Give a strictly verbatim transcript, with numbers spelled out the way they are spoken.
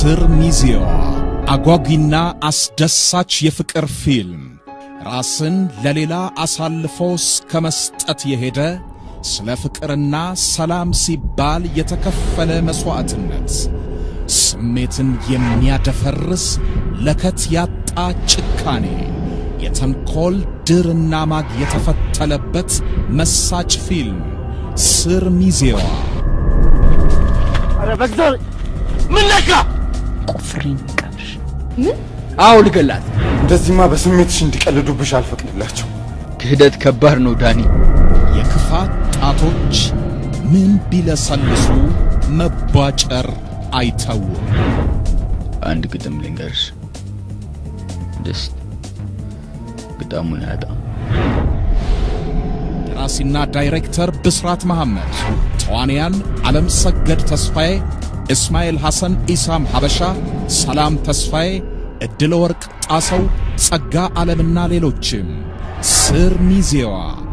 ስር ሚዜዋ አጓጊና አስደሳች የፍቅር ፊልም ራስን ለሌላ አሳልፎ እስከመስጠት የሄደ ስለ ፍቅርና ሰላም ሲባል የተከፈለ መስዋዕትነት ስሜትን የሚያደፈርስ ለከት ያጣ ጭካኔ የተንኮል ድርና ማግ የተፈተለበት መሳጭ ፊልም ስር ሚዜዋ አረ በግዛር ምን ነካ ቆፍሪን ቀብር ምን አው ልገላት እንደዚህማ በስሜትሽ እንዲቀልዱብሽ አልፈቅድላችሁ ክህደት ከባድ ነው ዳኒ የክፋት ጣቶች ምን ቢለሰልሱ መባጨር አይተው አንድ ግጥም ልንገርሽ ደስ ግጥሙን ያጣ ራሲና ዳይሬክተር ብስራት መሐመድ ተዋንያን ዓለም ሰገድ ተስፋዬ እስማኤል ሐሰን ኢሳም ሐበሻ ሰላም ተስፋዬ እድለ ወርቅ ጣሰው ጸጋ ዓለምና ሌሎችም ስር ሚዜዋ